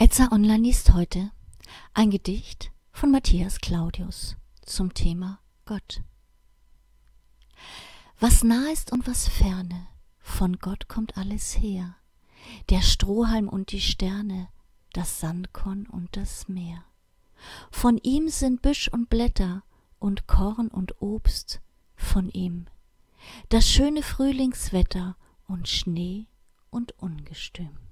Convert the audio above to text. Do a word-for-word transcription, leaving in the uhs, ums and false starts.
Etza Online liest heute ein Gedicht von Matthias Claudius zum Thema Gott. Was nah ist und was ferne, von Gott kommt alles her. Der Strohhalm und die Sterne, das Sandkorn und das Meer. Von ihm sind Büsch und Blätter und Korn und Obst von ihm. Das schöne Frühlingswetter und Schnee und Ungestüm.